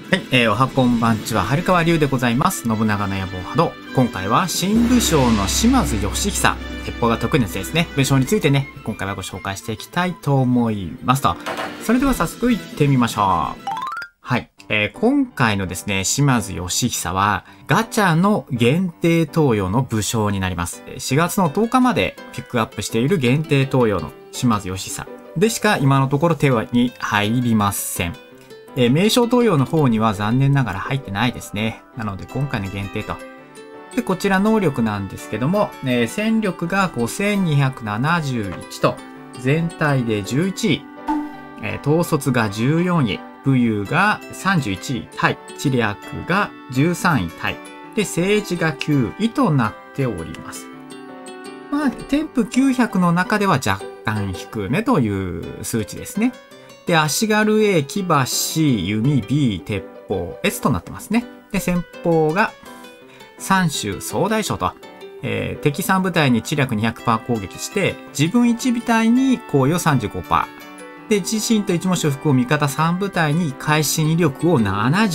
はい、おはこんばんちは、春川龍でございます。信長の野望波動。今回は新武将の島津義久、鉄砲が得意なやつですね。武将についてね、今回はご紹介していきたいと思いますと。それでは早速行ってみましょう。はい、今回のですね、島津義久は、ガチャの限定投与の武将になります。4月の10日までピックアップしている限定投与の島津義久でしか今のところ手に入りません。名称投与の方には残念ながら入ってないですね。なので今回の限定と。で、こちら能力なんですけども、戦力が5271と、全体で11位。統率が14位。武勇が31位タイ。知略が13位タイ。で、政治が9位となっております。まあ、添付900の中では若干低めという数値ですね。で、足軽 A、騎馬 C、弓 B、鉄砲 S となってますね。で、先鋒が三州総大将と、敵3部隊に知略 200% 攻撃して、自分1部隊に攻撃 35%。で、自身と一文字服を味方3部隊に会心威力を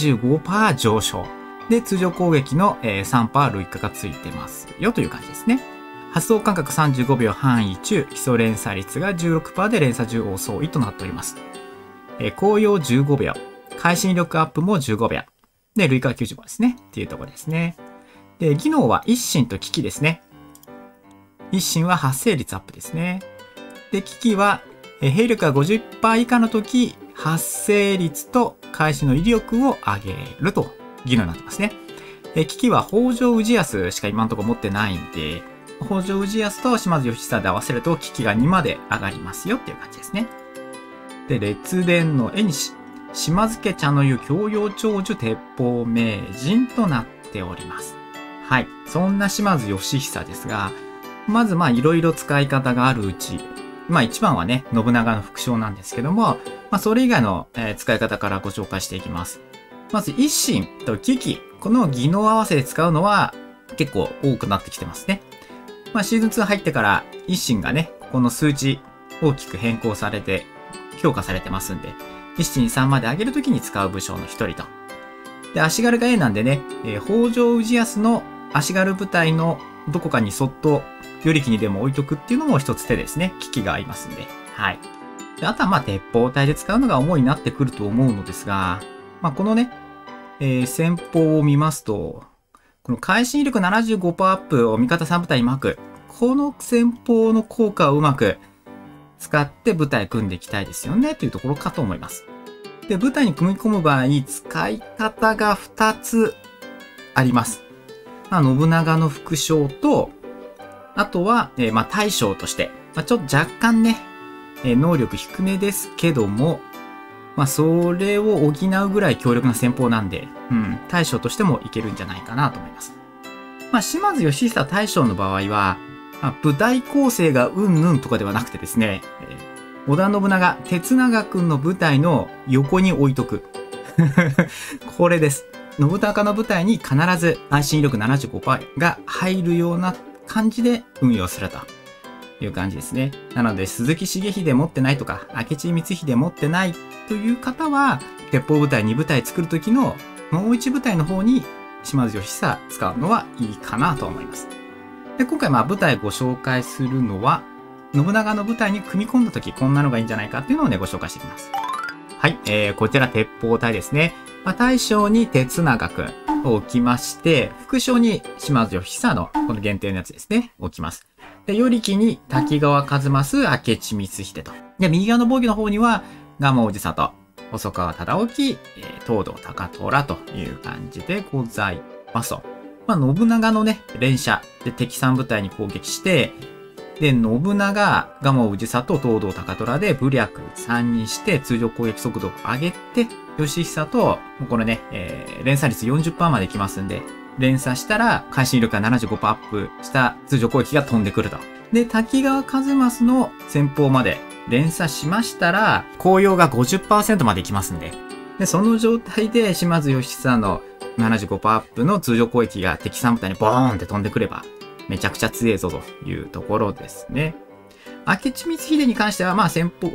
75% 上昇。で、通常攻撃の 3% 累加がついてますよという感じですね。発動間隔35秒範囲中、基礎連鎖率が 16% で連鎖10総位となっております。紅葉15秒。会心威力アップも15秒。で、累加は95ですね。っていうところですね。で、技能は一心と危機ですね。一心は発生率アップですね。で、危機は、兵力が 50% 以下の時、発生率と会心の威力を上げると技能になってますね。危機は北条氏康しか今のところ持ってないんで、北条氏康と島津義久で合わせると危機が2まで上がりますよっていう感じですね。で、列伝の絵に島津家茶の湯教養長寿鉄砲名人となっております。はい。そんな島津義久ですが、まずいろいろ使い方があるうち、一番はね、信長の副将なんですけども、それ以外の、使い方からご紹介していきます。まず、一心と危機。この技能合わせで使うのは結構多くなってきてますね。シーズン2入ってから一心がね、この数値大きく変更されて、強化されてますんで、一心3まで上げるときに使う武将の一人と。で、足軽が A なんでね、北条氏康の足軽部隊のどこかにそっと与力にでも置いとくっていうのも一つ手ですね。危機がありますんで。はい。で、あとは鉄砲隊で使うのが主になってくると思うのですが、このね、戦法を見ますと、この会心威力 75% アップを味方3部隊に巻く。この戦法の効果をうまく使って部隊組んでいきたいですよねというところかと思います。で、部隊に組み込む場合、使い方が2つあります。信長の副将と、あとは、大将として、ちょっと若干ね、能力低めですけども、それを補うぐらい強力な戦法なんで、大将としてもいけるんじゃないかなと思います。島津義久大将の場合は、部隊構成がうんぬんとかではなくてですね、織田信長、鉄長くんの部隊の横に置いとく。これです。信長の部隊に必ず安心威力 75% が入るような感じで運用するという感じですね。なので、鈴木重秀持ってないとか、明智光秀持ってないという方は、鉄砲部隊2部隊作るときのもう1部隊の方に島津義久使うのはいいかなと思います。で、今回部隊ご紹介するのは、信長の部隊に組み込んだときこんなのがいいんじゃないかっていうのをね、ご紹介していきます。はい、こちら鉄砲隊ですね。大将に鉄長くんを置きまして、副将に島津義久のこの限定のやつですね、置きます。で、与力に滝川一益、明智光秀と。で、右側の防御の方には、蒲生氏里、細川忠興、東堂高虎という感じでございますと。信長のね、連射で敵3部隊に攻撃して、で、信長、蒲生氏里、東堂高虎で武略3にして通常攻撃速度を上げて、義久と、これね、連鎖率 40% まで来ますんで、連鎖したら、会心威力が 75% アップした通常攻撃が飛んでくると。で、滝川一益の戦法まで連鎖しましたら、紅葉が 50% まで来ますんで。で、その状態で島津義久の 75% アップの通常攻撃が敵3部隊にボーンって飛んでくれば、めちゃくちゃ強えぞというところですね。明智光秀に関しては、戦法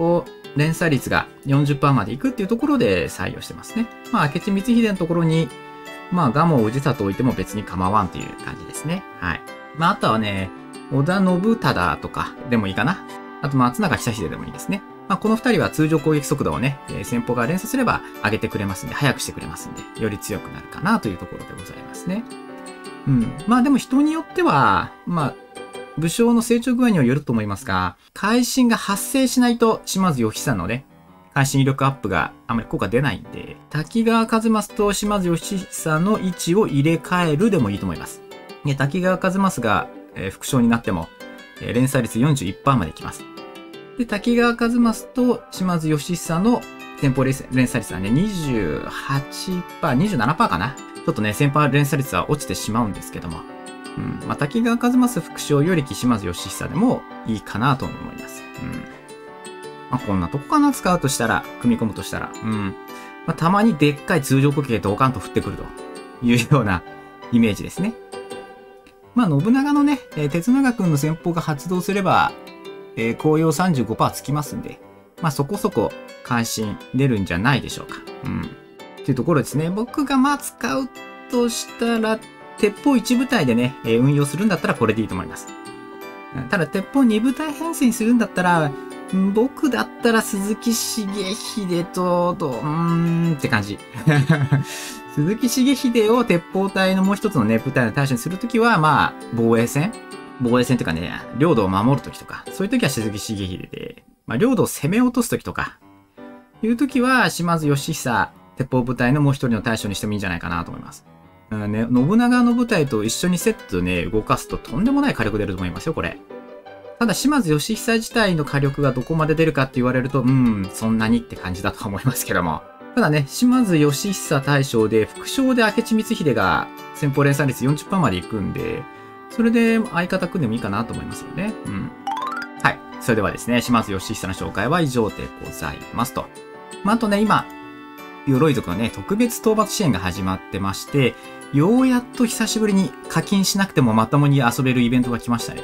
連載率が 40% までいくっていうところで採用してますね。まあ、明智光秀のところに、まあ、蒲生氏里置いても別に構わんという感じですね。はい。まあ、あとはね、織田信忠とかでもいいかな。あと、松永久秀でもいいですね。まあ、この二人は通常攻撃速度をね、先方が連鎖すれば上げてくれますんで、早くしてくれますんで、より強くなるかなというところでございますね。うん。まあ、でも人によっては、まあ、武将の成長具合にはよると思いますが、会心が発生しないと、島津義久のね、会心威力アップがあまり効果出ないんで、滝川一益と島津義久の位置を入れ替えるでもいいと思います。で、滝川一益が、副将になっても、連載率 41% までいきます。で、滝川一益と島津義久の先方連載率はね、28%、27% かな。ちょっとね、先方連載率は落ちてしまうんですけども。うん。まあ、滝川一益副将より島津義久でもいいかなと思います。うん。まあ、こんなとこかな、使うとしたら、組み込むとしたら。うん。まあ、たまにでっかい通常攻撃でドカンと降ってくるというようなイメージですね。まあ、信長のね、鉄長くんの戦法が発動すれば、紅葉 35% つきますんで、まあ、そこそこ関心出るんじゃないでしょうか。うん。っていうところですね。僕がまあ使うとしたら、鉄砲1部隊でね、運用するんだったらこれでいいと思います。ただ、鉄砲2部隊編成にするんだったら、僕だったら鈴木重秀と、って感じ。鈴木重秀を鉄砲隊のもう一つのね、部隊の対象にするときは、まあ、防衛戦というかね、領土を守るときとか、そういうときは鈴木重秀で、まあ、領土を攻め落とすときとか、いうときは、島津義久、鉄砲部隊のもう一人の対象にしてもいいんじゃないかなと思います。ね、信長の部隊と一緒にセットでね、動かすととんでもない火力出ると思いますよ、これ。ただ、島津義久自体の火力がどこまで出るかって言われると、そんなにって感じだと思いますけども。ただね、島津義久大将で、副将で明智光秀が先方連載率 40% まで行くんで、それで相方組んでもいいかなと思いますよね。うん。はい。それではですね、島津義久の紹介は以上でございますと。まあ、あとね、今、鎧族のね、特別討伐支援が始まってまして、ようやっと久しぶりに課金しなくてもまともに遊べるイベントが来ましたね。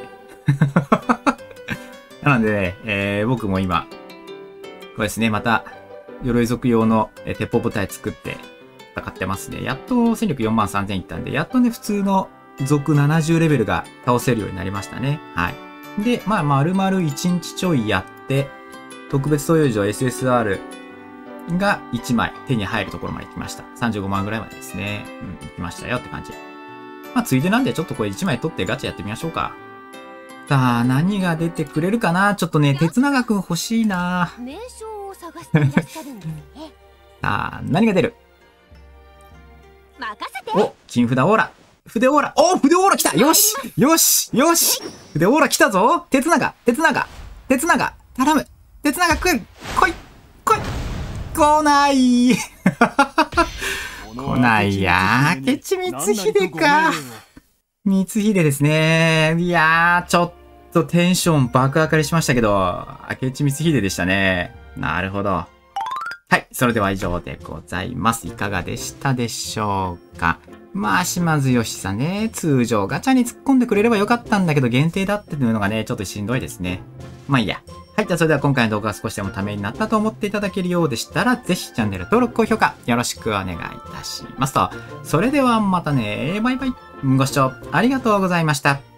なのでね、僕も今、これですね、また、鎧族用の鉄砲部隊作って戦ってますね。やっと戦力43,000いったんで、やっとね、普通の族70レベルが倒せるようになりましたね。はい。で、まあ、丸々1日ちょいやって、特別投与場 SSR が1枚手に入るところまで来ました。35万ぐらいまでですね。うん、来ましたよって感じ。まあ、ついでなんでちょっとこれ1枚取ってガチャやってみましょうか。さあ、何が出てくれるかな。ちょっとね、鉄長くん欲しいな。 名称を探していらっしゃるんですね。 さあ、何が出る？ 任せて。 お、金札オーラ。筆オーラ。お、筆オーラ来た。よしよしよし筆オーラ来たぞ。鉄長頼む。鉄長くん、来い来ない来ないや。明智光秀か。光秀ですね。いやー、ちょっとテンション爆上がりしましたけど、明智光秀でしたね。なるほど。はい。それでは以上でございます。いかがでしたでしょうか。まあ、島津義久ね、通常ガチャに突っ込んでくれればよかったんだけど、限定だっていうのがね、ちょっとしんどいですね。まあいいや。はい。じゃあ、それでは今回の動画が少しでもためになったと思っていただけるようでしたら、ぜひチャンネル登録、高評価よろしくお願いいたしますと。それではまたね。バイバイ。ご視聴ありがとうございました。